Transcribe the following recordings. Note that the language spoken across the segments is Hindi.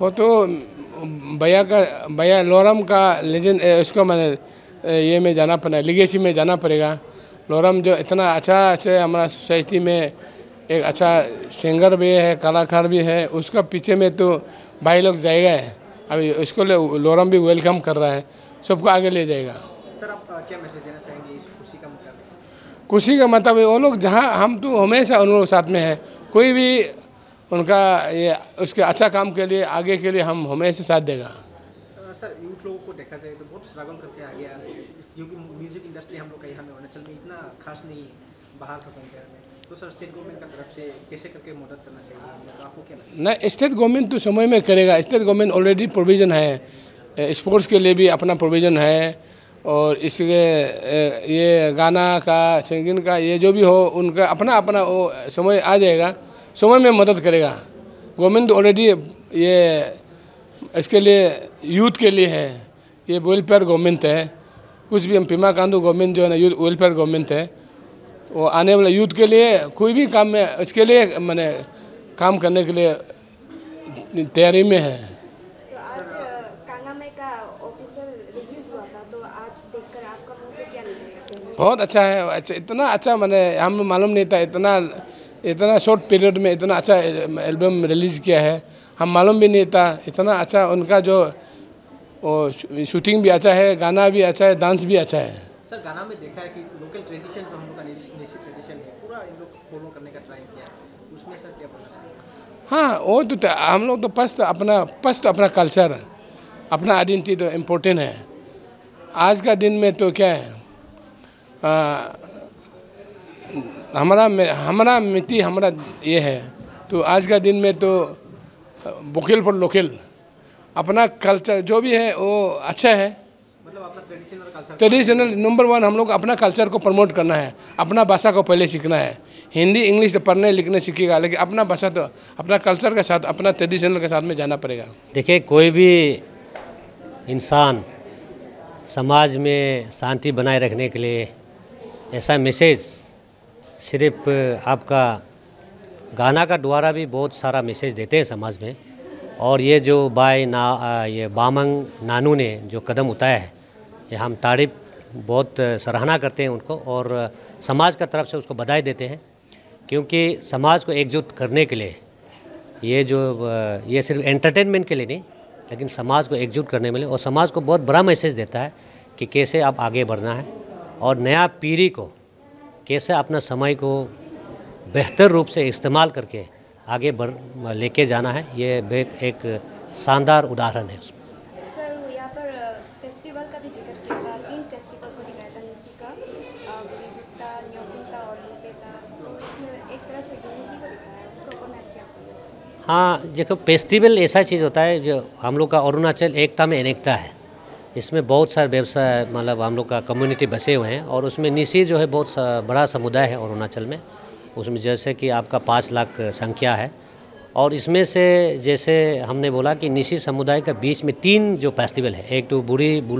वो तो भैया लोरम का लेजेंड, उसको मैंने ये में जाना पड़ा, लिगेसी में जाना पड़ेगा। लोरम जो इतना अच्छा हमारा सोसाइटी में एक अच्छा सिंगर भी है, कलाकार भी है, उसका पीछे में तो भाई लोग जाएगा है। अभी उसको लोरम भी वेलकम कर रहा है, सबको आगे ले जाएगा। सर आप क्या मैसेज देना चाहेंगे इस खुशी का मतलब? खुशी का मतलब वो लोग जहाँ, हम तो हमेशा उन लोगों के साथ में है, कोई भी उनका ये उसके अच्छा काम के लिए आगे के लिए हम हमेशा साथ देगा। सर यूथ लोगों को देखा जाए तो बहुत स्ट्रगल करके आगे आ रहे हैं, क्योंकि म्यूजिक इंडस्ट्री हम लोग का यहाँ में अरुणाचल में इतना खास नहीं है बाहर का कंपेयर में। तो सर स्टेट गवर्नमेंट का तरफ से कैसे करके मदद करना चाहिए, तो आपको क्या लगता है? नहीं, स्टेट गवर्नमेंट तो समय में करेगा। स्टेट गवर्नमेंट ऑलरेडी प्रोविज़न है, स्पोर्ट्स के लिए भी अपना प्रोविज़न है, और इसके ये गाना का, सिंगिंग का, ये जो भी हो उनका अपना अपना वो समय आ जाएगा, समय में मदद करेगा। गवर्नमेंट तो ऑलरेडी ये इसके लिए यूथ के लिए है, ये वेलफेयर गवर्नमेंट है। कुछ भी हम पेमा खांडू गवर्नमेंट जो है ना, यूथ वेलफेयर गवर्नमेंट है। वो आने वाले यूथ के लिए कोई भी काम में इसके लिए मैंने काम करने के लिए तैयारी में है। तो आज कांगामे का ऑफिशियल रिलीज हुआ था, तो आज देखकर आपका मुंह से क्या निकला? बहुत अच्छा है, अच्छा, इतना अच्छा मैंने हम मालूम नहीं था, इतना शॉर्ट पीरियड में इतना अच्छा एल्बम रिलीज़ किया है, हम मालूम भी नहीं था। इतना अच्छा उनका जो शूटिंग भी अच्छा है, गाना भी अच्छा है, डांस भी अच्छा है। सर गाना में देखा है कि लोकल ट्रेडिशन जो हम लोग का नेसी ट्रेडिशन है पूरा इन लोग फॉलो करने का ट्राई किया है, उसमें सर क्या बोलना चाहिए? हाँ, वो तो हम लोग तो फर्स्ट अपना कल्चर, अपना आइडेंटिटी तो इम्पोर्टेंट है। आज का दिन में तो क्या है, हमारा मिट्टी हमारा ये है, तो आज का दिन में तो वोकल फॉर लोकल, अपना कल्चर जो भी है वो अच्छा है। मतलब अपना ट्रेडिशनल कल्चर, ट्रेडिशनल नंबर 1 हम लोग अपना कल्चर को प्रमोट करना है, अपना भाषा को पहले सीखना है। हिंदी इंग्लिश तो पढ़ने लिखने सीखेगा, लेकिन अपना भाषा तो अपना कल्चर के साथ, अपना ट्रेडिशनल के साथ में जाना पड़ेगा। देखिए, कोई भी इंसान समाज में शांति बनाए रखने के लिए ऐसा मैसेज सिर्फ आपका गाना का द्वारा भी बहुत सारा मैसेज देते हैं समाज में। और ये जो ये बामंग नानू ने जो कदम उठाया है, ये हम तारीफ बहुत सराहना करते हैं उनको, और समाज का तरफ से उसको बधाई देते हैं, क्योंकि समाज को एकजुट करने के लिए ये सिर्फ एंटरटेनमेंट के लिए नहीं, लेकिन समाज को एकजुट करने में लिए, और समाज को बहुत बड़ा मैसेज देता है कि कैसे आप आगे बढ़ना है और नया पीढ़ी को कैसे अपना समय को बेहतर रूप से इस्तेमाल करके आगे लेके जाना है। ये एक शानदार उदाहरण है उसमें। सर यहाँ पर फेस्टिवल का भी जिक्र किया था, 3 फेस्टिवल को दिखाया था, निसी का, बुरिबिट्टा, न्योकुंटा और लुटेटा, तो इसमें एक तरह से यूनिटी को दिखाया है, उसको ऊपर मैं क्या बोलना चाहिए? हाँ, देखो, फेस्टिवल ऐसा चीज़ होता है जो हम लोग का अरुणाचल एकता में अनेकता है। इसमें बहुत सारे व्यवसाय, मतलब हम लोग का कम्युनिटी बसे हुए हैं, और उसमें निसी जो है बहुत बड़ा समुदाय है अरुणाचल में। उसमें जैसे कि आपका 5 लाख संख्या है, और इसमें से जैसे हमने बोला कि निसी समुदाय का बीच में 3 जो फेस्टिवल है, एक तो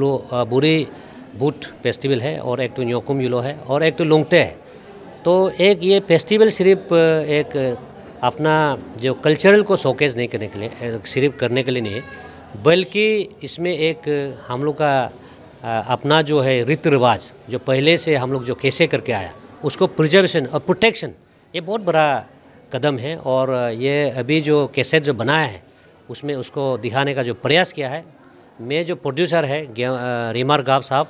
बुरी बूट फेस्टिवल है, और एक तो न्योकुम युलो है, और एक तो लुंगटे है। तो एक ये फेस्टिवल सिर्फ एक अपना जो कल्चरल को शोकेस नहीं करने के लिए, सिर्फ करने के लिए नहीं है, बल्कि इसमें एक हम लोग का अपना जो है रीति रिवाज जो पहले से हम लोग जो कैसे करके आया, उसको प्रिजर्वेशन और प्रोटेक्शन, ये बहुत बड़ा कदम है। और ये अभी जो कैसेट जो बनाया है उसमें उसको दिखाने का जो प्रयास किया है, मैं जो प्रोड्यूसर है रीमार गाब साहब,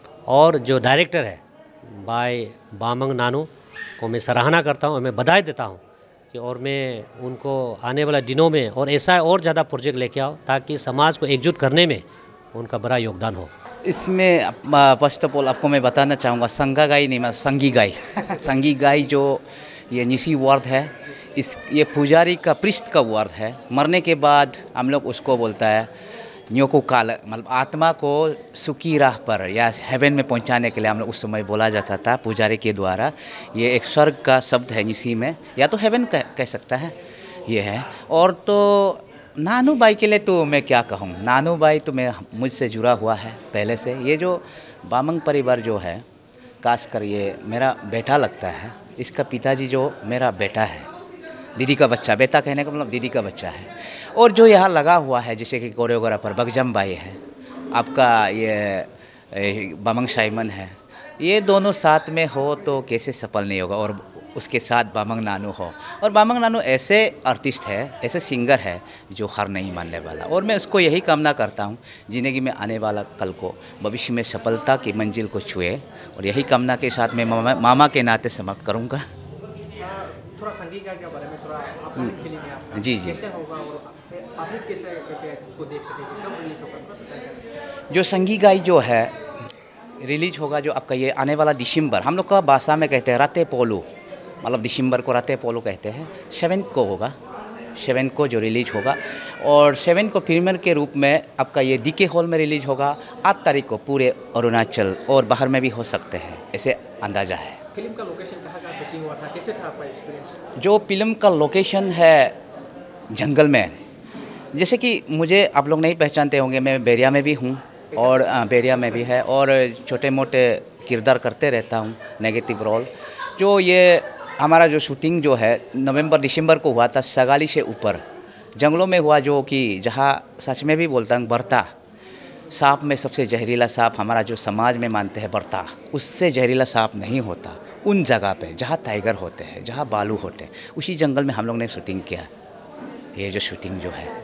और जो डायरेक्टर है बाय बामंग नानू को मैं सराहना करता हूँ, मैं बधाई देता हूँ कि, और मैं उनको आने वाले दिनों में और ऐसा और ज़्यादा प्रोजेक्ट लेके आओ ताकि समाज को एकजुट करने में उनका बड़ा योगदान हो। इसमें फर्स्ट ऑफ ऑल आपको मैं बताना चाहूँगा, संगा गाई नहीं, मतलब संगी गाई संगी गाई जो ये निसी वर्ड है, ये पुजारी का पृष्ठ का वर्ड है। मरने के बाद हम लोग उसको बोलता है न्योको काल, मतलब आत्मा को सुखी राह पर या हेवन में पहुंचाने के लिए हम लोग उस समय बोला जाता था पुजारी के द्वारा। ये एक स्वर्ग का शब्द है निसी में, या तो हेवन कह सकता है ये है। और तो नानू भाई के लिए तो मैं क्या कहूँ, नानू भाई तो मैं मुझसे जुड़ा हुआ है पहले से। ये जो बामंग परिवार जो है, खासकर ये मेरा बेटा लगता है, इसका पिताजी जो मेरा बेटा है, दीदी का बच्चा, बेटा कहने का मतलब दीदी का बच्चा है। और जो यहाँ लगा हुआ है जैसे कि कोरियोग्राफर बगजम भाई है, आपका ये बामंग साइमन है, ये दोनों साथ में हो तो कैसे सफल नहीं होगा। और उसके साथ बामंग नानू हो, और बामंग नानू ऐसे आर्टिस्ट है, ऐसे सिंगर है जो हार नहीं मानने वाला। और मैं उसको यही कामना करता हूँ जिंदगी में आने वाला कल को भविष्य में सफलता की मंजिल को छुए, और यही कामना के साथ मैं मामा के नाते समाप्त करूँगा। थोड़ा संगीत के बारे में थोड़ा अपकमिंग फिल्म है आपका, जी। कैसे होगा और पब्लिक कैसे उसको देख सकेगी, कब रिलीज होगा, थोड़ा सा जानकारी। जो संगी गाई जो है रिलीज होगा जो आपका ये आने वाला दिसंबर, हम लोग का भाषा में कहते हैं राते पोलू, मतलब दिसंबर को राते पोलू कहते हैं। 7 को होगा, 7 को जो रिलीज होगा। और 7 को प्रीमियर के रूप में आपका ये डीके हॉल में रिलीज होगा। 8 तारीख को पूरे अरुणाचल और बाहर में भी हो सकते हैं, ऐसे अंदाज़ा है। फिल्म का लोकेशन कहाँ शूटिंग हुआ था, कैसे था आपका एक्सपीरियंस? जो फिल्म का लोकेशन है जंगल में, जैसे कि मुझे आप लोग नहीं पहचानते होंगे, मैं बैरिया में भी हूँ और बैरिया में भी है, और छोटे मोटे किरदार करते रहता हूँ, नेगेटिव रोल। जो ये हमारा जो शूटिंग जो है नवंबर दिसंबर को हुआ था, सगाली से ऊपर जंगलों में हुआ, जो कि जहाँ सच में भी बोलता हूँ बर्ता सांप में सबसे जहरीला सांप हमारा जो समाज में मानते हैं बर्ता, उससे जहरीला सांप नहीं होता। उन जगह पे जहाँ टाइगर होते हैं, जहाँ बालू होते हैं, उसी जंगल में हम लोग ने शूटिंग किया। ये जो शूटिंग जो है,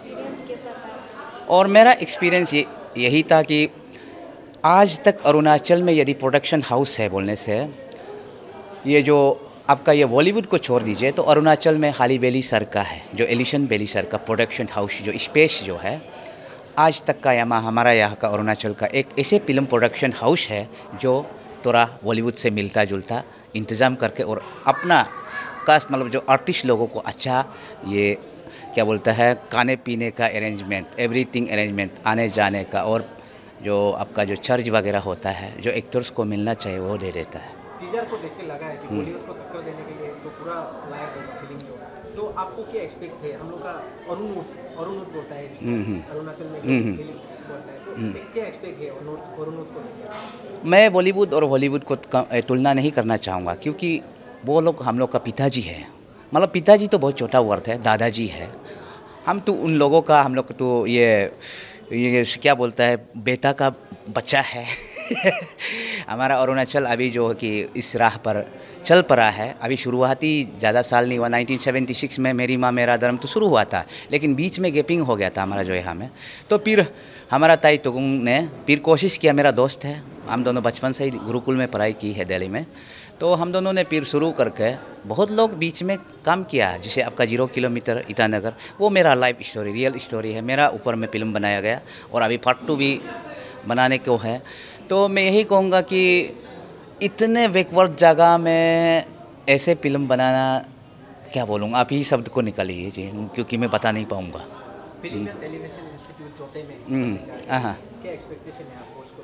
और मेरा एक्सपीरियंस यही था कि आज तक अरुणाचल में यदि प्रोडक्शन हाउस है बोलने से, ये जो आपका ये बॉलीवुड को छोड़ दीजिए तो अरुणाचल में हाली बेली सर का है, जो एलिशन बेली सर का प्रोडक्शन हाउस, जो स्पेस जो है आज तक का हमारा यहाँ का अरुणाचल का एक ऐसे फिल्म प्रोडक्शन हाउस है जो थोड़ा बॉलीवुड से मिलता जुलता इंतज़ाम करके, और अपना कास्ट मतलब जो आर्टिस्ट लोगों को अच्छा ये क्या बोलता है खाने पीने का अरेंजमेंट, एवरीथिंग अरेंजमेंट, आने जाने का, और जो आपका जो चार्ज वगैरह होता है जो एक्टर्स को मिलना चाहिए वो दे देता है। टीजर को देख के लगा है कि बॉलीवुड को टक्कर देने के लिए तो पूरा लायक होगा फिल्म जो। तो आपको क्या एक्सपेक्ट है? हम लोग का अरुण बोलता है अरुणाचल में फिल्म बोलता है, तो क्या एक्सपेक्ट है अरुण को? मैं बॉलीवुड और हॉलीवुड को तुलना नहीं करना चाहूँगा, क्योंकि वो लोग हम लोग का पिताजी है। मतलब पिताजी तो बहुत छोटा वर्ड है, दादाजी है। हम तो उन लोगों का, हम लोग तो ये क्या बोलता है बेटा का बच्चा है। हमारा अरुणाचल अभी जो कि इस राह पर चल पड़ा है, अभी शुरुआती ज़्यादा साल नहीं हुआ। 1976 में मेरी माँ मेरा धर्म तो शुरू हुआ था, लेकिन बीच में गैपिंग हो गया था हमारा जो यहाँ में। तो फिर हमारा ताई तुगुंग ने फिर कोशिश किया, मेरा दोस्त है, हम दोनों बचपन से ही गुरुकुल में पढ़ाई की है दिल्ली में, तो हम दोनों ने फिर शुरू करके बहुत लोग बीच में काम किया। जैसे आपका 0 किलोमीटर ईटानगर, वो मेरा लाइफ स्टोरी, रियल स्टोरी है, मेरा ऊपर में फिल्म बनाया गया, और अभी पार्ट 2 भी बनाने को है। तो मैं यही कहूँगा कि इतने बैकवर्ड जगह में ऐसे फिल्म बनाना, क्या बोलूँगा, आप ही शब्द को निकालिए जी, क्योंकि मैं बता नहीं पाऊँगा। फिल्म टेलीविजन इंस्टीट्यूट चोटे में क्या एक्सपेक्टेशन है आपको उसको?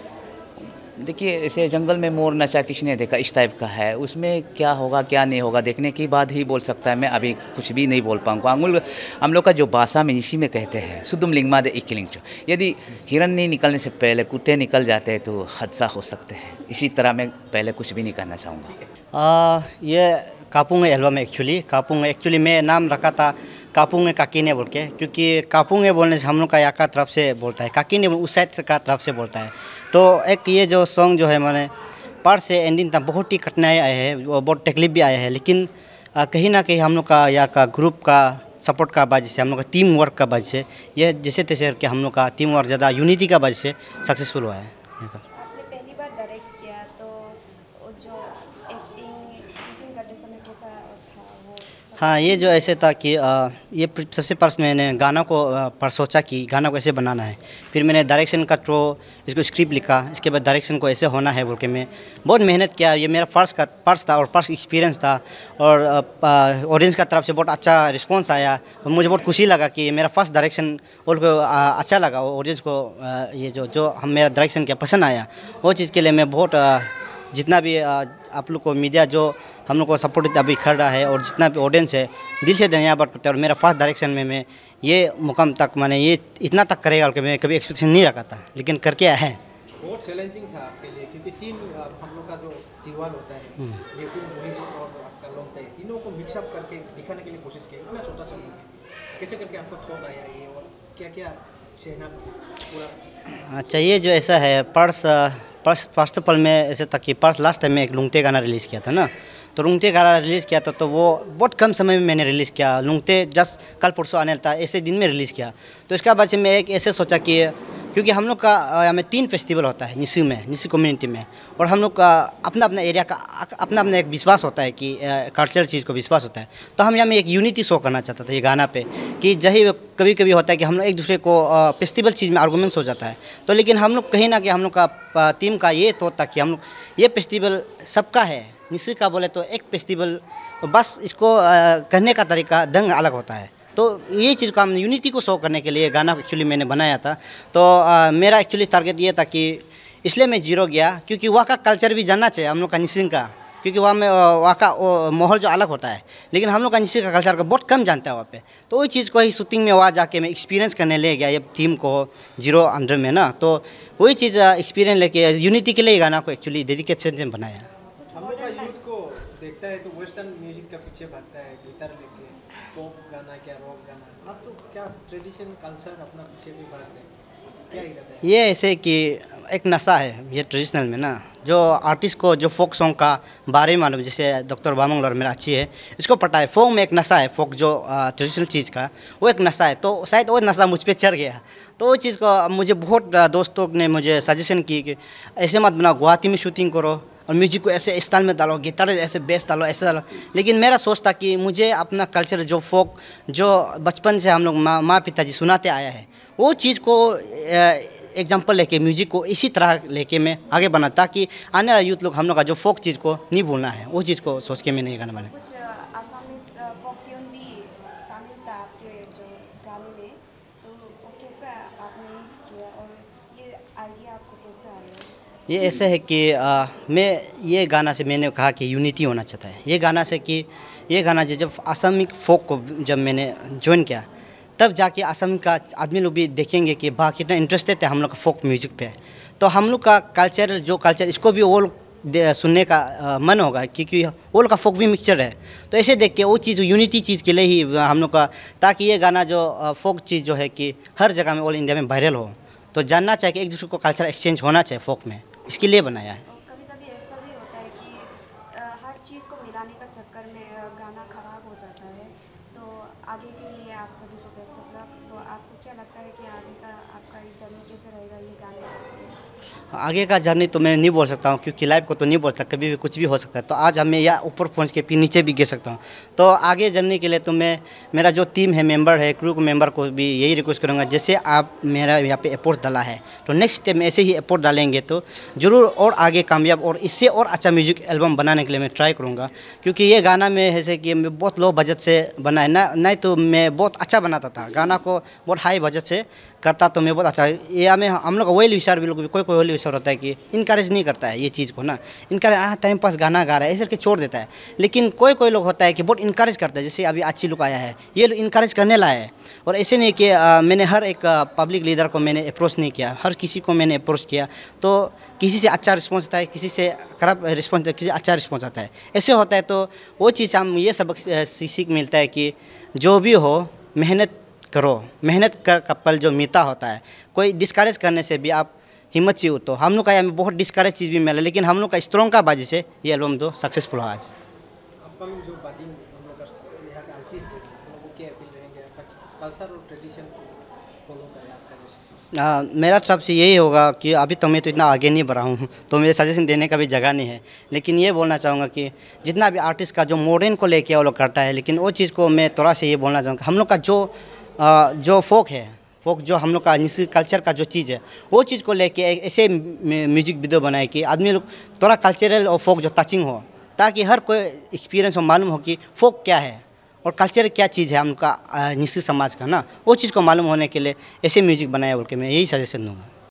देखिए, ऐसे जंगल में मोर नचा किसने देखा, इस टाइप का है। उसमें क्या होगा क्या नहीं होगा देखने के बाद ही बोल सकता है। मैं अभी कुछ भी नहीं बोल पाऊँगा। हम लोग का जो भाषा में इसी में कहते हैं सुदुम लिंगमा दे इकिलिंग, यदि हिरन नहीं निकलने से पहले कुत्ते निकल जाते हैं तो हादसा हो सकते हैं। इसी तरह मैं पहले कुछ भी नहीं करना चाहूँगा। ये कापुंग एल्बम है एक्चुअली मैं नाम रखा था कापुंग काकीने बोल के, क्योंकि कापुंग बोलने से हम लोग का यहाँ का तरफ से बोलता है, काकीने उस साइड का तरफ से बोलता है। तो एक ये जो सॉन्ग जो है मैंने पार से एंडिंग तक बहुत ही कठिनाई आए हैं, बहुत तकलीफ भी आए हैं, लेकिन कहीं ना कहीं हम लोग का यहाँ का ग्रुप का सपोर्ट का वजह से, हम लोग का टीम वर्क का वजह से, ये जैसे तैसे करके हम लोग का टीम वर्क ज़्यादा यूनिटी का वजह से सक्सेसफुल हुआ है। आपने पहली बार डायरेक्ट किया तो जो एक्टिंग करते समय कैसा था वो? हाँ, ये जो ऐसे था कि ये सबसे फर्स्ट मैंने गाना को पर सोचा कि गाना को ऐसे बनाना है, फिर मैंने डायरेक्शन का थ्रो इसको स्क्रिप्ट लिखा, इसके बाद डायरेक्शन को ऐसे होना है बोल के मैं बहुत मेहनत किया। ये मेरा फर्स्ट था और फर्स्ट एक्सपीरियंस था, और ऑडियंस का तरफ से बहुत अच्छा रिस्पांस आया और मुझे बहुत खुशी लगा कि मेरा फर्स्ट डायरेक्शन और अच्छा लगा ऑडियंस को। ये जो हम मेरा डायरेक्शन किया पसंद आया, वो चीज़ के लिए मैं बहुत जितना भी आप लोग को मीडिया जो हम लोग को सपोर्ट अभी कर रहा है और जितना भी ऑडियंस है, दिल से धन्यवाद करते हैं। और मेरा फर्स्ट डायरेक्शन में मैं ये मुकाम तक मैंने ये इतना तक करेगा कि मैं कभी एक्सपेक्टेशन नहीं रखा था, लेकिन करके आया है। बहुत चैलेंजिंग था आपके लिए, क्योंकि 3 हम लोग का जो त्योहार होता है, और आपका होता है, तीनों को मिक्सअप करके दिखाने के लिए कोशिश की, इतना छोटा सा मूवी कैसे करके आपको थॉट आया ये, और क्या क्या सहना पूरा? अच्छा, ये जो ऐसा है फर्स्ट पल में ऐसे तक कि लास्ट टाइम में एक लुंगटे गाना रिलीज़ किया था ना, तो लुंगटे गाना रिलीज़ किया था तो वो बहुत कम समय में मैंने रिलीज़ किया। लुंगटे जस्ट कल परसों आने था, ऐसे दिन में रिलीज़ किया। तो इसके बाद से मैं एक ऐसे सोचा कि क्योंकि हम लोग का में 3 फेस्टिवल होता है निसी में, निसी कम्युनिटी में, और हम लोग का अपना अपना एरिया का अपना अपना एक विश्वास होता है कि कल्चरल चीज़ को विश्वास होता है। तो हम यहाँ में एक यूनिटी शो करना चाहता था ये गाना पे, कि जही कभी कभी होता है कि हम लोग एक दूसरे को फेस्टिवल चीज़ में आर्गूमेंट्स हो जाता है, तो लेकिन हम लोग कहीं ना कि हम लोग का टीम का ये तो था कि हम लोग ये फेस्टिवल सबका है, निसी का बोले तो एक फेस्टिवल, बस इसको कहने का तरीका दंग अलग होता है। तो ये चीज़ को हम यूनिटी को शो करने के लिए गाना एक्चुअली मैंने बनाया था। तो मेरा एक्चुअली टारगेट ये था कि इसलिए मैं जीरो गया क्योंकि वहाँ का कल्चर भी जानना चाहिए हम लोग का निसिंग का, क्योंकि वहाँ का माहौल जो अलग होता है, लेकिन हम लोग का निसिंग का कल्चर का बहुत कम जानता है वहाँ पे। तो वही चीज़ को ही शूटिंग में वहाँ जाके मैं एक्सपीरियंस करने ले गया ये टीम को जीरो अंडर में ना, तो वही चीज़ एक्सपीरियंस लेके यूनिटी के लिए गाना को एक्चुअली डेडिकेशन से बनाया। हम लोग का यूथ को देखता है तो वेस्टर्न म्यूजिक का पीछे भागता है, गिटार लेके पॉप गाना क्या रॉक गाना, आप तो क्या ट्रेडिशन कल्चर अपना पीछे भी भाग रहे हैं, क्या ही करते हैं? ये ऐसे कि एक नशा है ये ट्रेडिशनल में ना, जो आर्टिस्ट को जो फोक सॉन्ग का बारे में मालूम, जैसे डॉक्टर बामंगलर मेरा अच्छी है, इसको पता है फोक में एक नशा है, फोक जो ट्रेडिशनल चीज़ का वो एक नशा है। तो शायद वो नशा मुझ पर चढ़ गया, तो वो चीज़ को मुझे बहुत दोस्तों ने मुझे सजेशन की कि ऐसे मत बनाओ, गुवाहाटी में शूटिंग करो और म्यूजिक को ऐसे स्टाइल में डालो, गिटार ऐसे बेस डालो, ऐसे डालो। लेकिन मेरा सोच था कि मुझे अपना कल्चर जो फोक जो बचपन से हम लोग माँ पिताजी सुनाते आया है, वो चीज़ को एग्जांपल लेके म्यूजिक को इसी तरह लेके मैं आगे बना, ताकि आने वाले यूथ लोग हम लोग का जो फोक चीज़ को नहीं भूलना है, वो चीज़ को सोच के मैंने ये गाना बनाया। कुछ आसामीज फोक ट्यून भी शामिल था आपके जो गाने में, तो वो कैसा आपने मिक्स किया और ये आइडिया आपको कैसा आया? ये ऐसे है कि मैं ये गाना से मैंने कहा कि यूनिटी होना चाहता है। ये गाना से कि ये गाना जब आसामिक फोक को जब मैंने ज्वाइन किया, तब जाके असम का आदमी लोग भी देखेंगे कि वाह कितना इंटरेस्टेड है हम लोग का फोक म्यूजिक पे। तो हम लोग का कल्चर जो कल्चर इसको भी वो सुनने का मन होगा, क्योंकि वो लोग का फोक भी मिक्सचर है। तो ऐसे देख के वो चीज़ यूनिटी चीज़ के लिए ही हम लोग का, ताकि ये गाना जो फोक चीज़ जो है कि हर जगह में ऑल इंडिया में वायरल हो, तो जानना चाहिए कि एक दूसरे को कल्चर एक्सचेंज होना चाहिए फोक में, इसके लिए बनाया है। कभी कभी ऐसा भी होता है कि हर चीज़ को मिलाने का चक्कर में गाना खराब हो जाता है, तो आगे के लिए आप सभी को बेस्ट ऑफ लक। तो आपको क्या लगता है कि आगे का आपका जर्नी कैसे रहेगा ये गाने का? आगे का जर्नी तो मैं नहीं बोल सकता हूँ, क्योंकि लाइफ को तो नहीं बोल सकता, कभी भी कुछ भी हो सकता है। तो आज हमें या ऊपर पहुँच के फिर नीचे भी गिर सकता हूँ। तो आगे जर्नी के लिए तो मैं मेरा जो टीम है, मेंबर है, क्रू मेंबर को भी यही रिक्वेस्ट करूँगा, जैसे आप मेरा यहाँ पे एफर्ट डाला है, तो नेक्स्ट स्टेप में ऐसे ही एफर्ट डालेंगे तो ज़रूर और आगे कामयाब और इससे और अच्छा म्यूजिक एल्बम बनाने के लिए मैं ट्राई करूँगा। क्योंकि ये गाना में जैसे कि मैं बहुत लो बजट से बना है ना, नहीं तो मैं बहुत अच्छा बनाता था गाना को, बहुत हाई बजट से करता तो मैं बहुत अच्छा। ये हमें हम लोग वही विचार भी लोग कोई वही विचार होता है कि इनकरेज नहीं करता है ये चीज़ को ना, इनकरेज टाइम पास गाना गा रहा है ऐसे करके छोड़ देता है। लेकिन कोई लोग होता है कि बहुत इनकरेज करता है, जैसे अभी अच्छी लुक आया है, ये लोग इनकरेज करने लाए है। और ऐसे नहीं कि मैंने हर एक पब्लिक लीडर को मैंने अप्रोच नहीं किया, हर किसी को मैंने अप्रोच किया, तो किसी से अच्छा रिस्पॉन्स आता है, किसी से खराब रिस्पॉन्स, किसी से अच्छा रिस्पॉन्स आता है, ऐसे होता है। तो वो चीज़ हम ये सबक सीख मिलता है कि जो भी हो मेहनत करो, मेहनत का फल जो मीठा होता है। कोई डिस्करेज करने से भी आप हिम्मत चाहिए। तो हम लोग का यहाँ बहुत डिस्करेज चीज़ भी मिला, लेकिन हम लोग का स्ट्रॉन्ग का बाजी से ये एल्बम तो सक्सेसफुल हुआ आज। अपकमिंग जो बादिंग हम लोग का यहाँ के आर्टिस्ट हैं, उन लोगों को क्या अपील रहेंगे आपका कल्चर और ट्रेडिशन को फॉलो करें आपका? मेरा तरफ से यही होगा कि अभी तो मैं तो इतना आगे नहीं बढ़ा हूँ, तो मेरे सजेशन देने का भी जगह नहीं है। लेकिन ये बोलना चाहूँगा कि जितना भी आर्टिस्ट का जो मॉडर्न को लेके वो लोग करता है, लेकिन वो चीज़ को मैं थोड़ा सा ये बोलना चाहूँगा, हम लोग का जो फोक है, फोक जो हम लोग का निजी कल्चर का जो चीज़ है, वो चीज़ को लेके ऐसे म्यूजिक वीडियो बनाए कि आदमी लोग थोड़ा कल्चरल और फोक जो टचिंग हो, ताकि हर कोई एक्सपीरियंस हो, मालूम हो कि फोक क्या है और कल्चर क्या चीज़ है हम लोग का निजी समाज का ना, वो चीज़ को मालूम होने के लिए ऐसे म्यूजिक बनाया बोल के मैं यही सजेशन दूँगा।